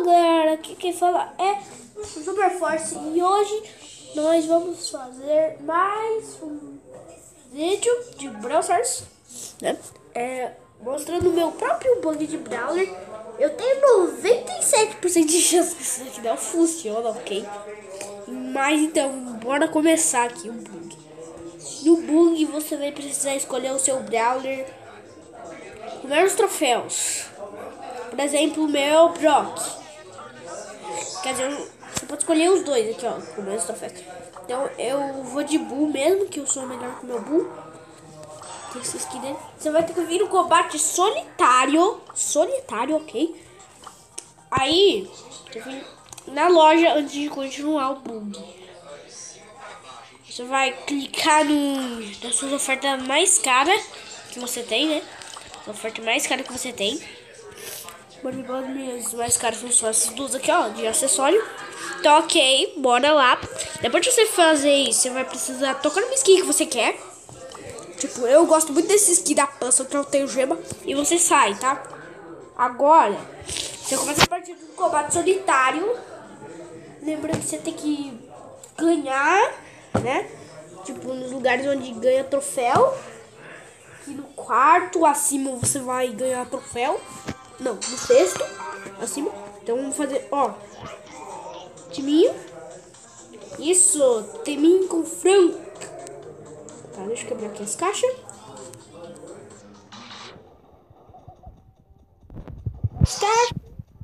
galera, aqui quem fala é Super Force e hoje nós vamos fazer mais um vídeo de Brawl Stars, né? Mostrando o meu próprio bug de Brawler. Eu tenho 97% de chance que isso aqui não funciona, ok? Mas então, bora começar aqui o bug. No bug você vai precisar escolher o seu Brawler com menos troféus. Por exemplo, o meu Brock. Quer dizer, você pode escolher os dois aqui, ó, com menos troféus. Então eu vou de Bull mesmo, que eu sou melhor que o meu Bull. Tem esse skin dele. Você vai ter que vir no combate solitário. Solitário, ok? Aí, você vem na loja antes de continuar o bug. Você vai clicar nas suas ofertas mais caras que você tem, né? A oferta mais cara que você tem. As mais caras são essas duas aqui, ó, de acessório. Então, ok, bora lá. Depois de você fazer isso, você vai precisar tocar numa skin que você quer. Tipo, eu gosto muito desse skin da pança, que eu tenho gema. E você sai, tá? Agora, você começa a partir do combate solitário. Lembrando que você tem que ganhar, né? Tipo, nos lugares onde ganha troféu. E no quarto acima você vai ganhar troféu. Não, no sexto acima. Então vamos fazer, ó, timinho. Isso, teminho com frango. Tá, deixa eu quebrar aqui as caixas. Start.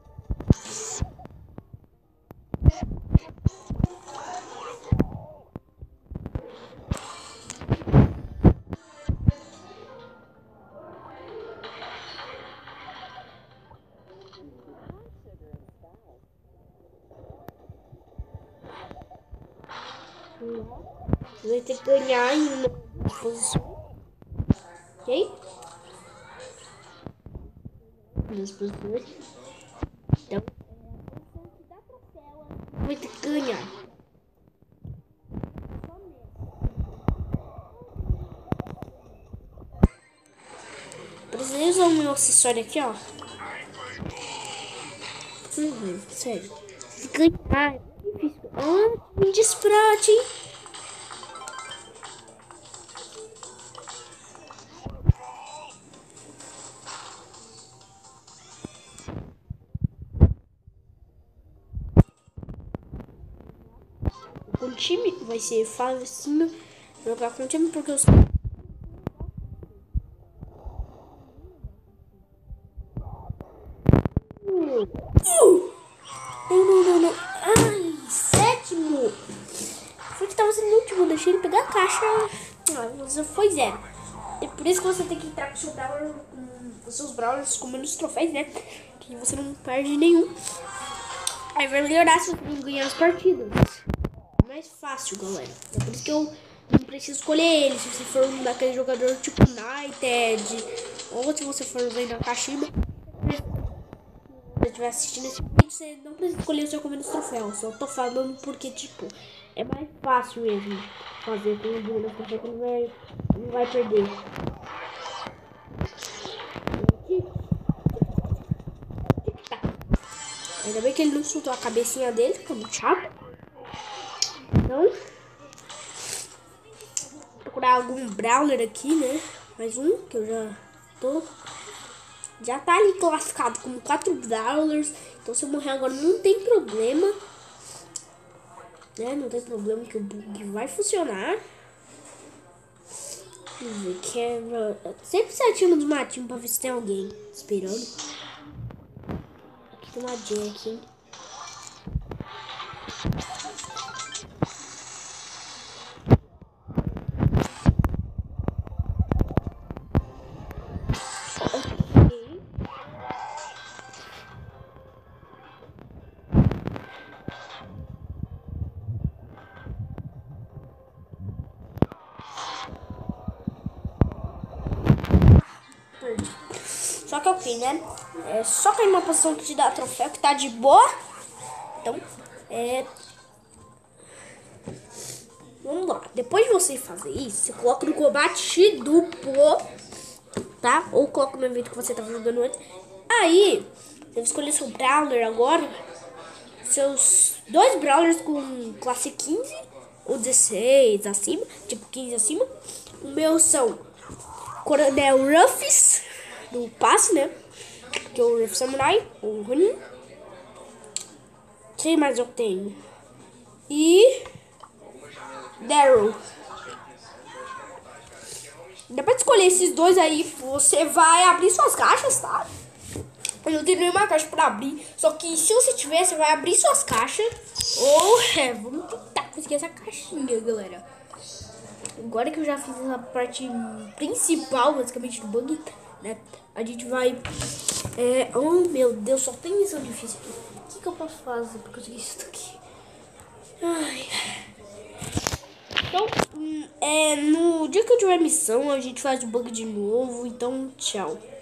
Você vai ter que ganhar em uma posição, ok? Duas posições. Então, vai ter que ganhar. Precisa usar o meu acessório aqui, ó. Sério. Ganhar é difícil. Me desprate, hein? Com o time vai ser fácil jogar com o time porque eu sou. Não. Ai, sétimo. Foi que tava sendo o último. Deixei ele pegar a caixa. Você foi zero. É por isso que você tem que entrar com o seu Brawler, com os seus Brawlers com menos troféus, né? Que você não perde nenhum. Aí vai melhorar se você não ganhar as partidas. É mais fácil, galera. É por isso que eu não preciso escolher ele. Se você for um daquele jogador tipo United, ou se você for vendo a Kashima, se você estiver assistindo esse vídeo, você não precisa escolher o seu com menos troféu. Só tô falando porque, tipo, é mais fácil mesmo fazer com o menos troféu, que não vai perder. Ainda bem que ele não soltou a cabecinha dele, que é muito chato. Então, vou procurar algum Brawler aqui, né? Mais um, que eu já tô. Já tá ali classificado como 4 Brawlers. Então se eu morrer agora não tem problema. Né? Não tem problema que o bug vai funcionar. Vamos ver, quebra. Sempre se atira nos matinhos pra ver se tem alguém esperando. Aqui tem uma Jack, hein? Só que ok, né? É só cair numa posição que te dá troféu, que tá de boa. Então, vamos lá. Depois de você fazer isso, você coloca no combate duplo, tá? Ou coloca no evento que você tava jogando antes. Aí, você vai escolher seu Brawler agora. seus 2 brawlers com classe 15 ou 16 acima, tipo 15 acima. O meu são Coronel Ruffs, do passe, né? Que é o Ruff Samurai, o Ronin. Quem mais eu tenho? E Daryl. Depois de escolher esses 2 aí, você vai abrir suas caixas, tá? Eu não tenho nenhuma caixa pra abrir. Só que se você tiver, você vai abrir suas caixas. Ou, vamos tentar conseguir essa caixinha, galera. Agora que eu já fiz a parte principal, basicamente, do bug, né? A gente vai... oh, meu Deus, só tem missão difícil aqui. O que eu posso fazer pra conseguir isso aqui? Ai... Então, no dia que eu tiver missão, a gente faz o bug de novo. Então, tchau.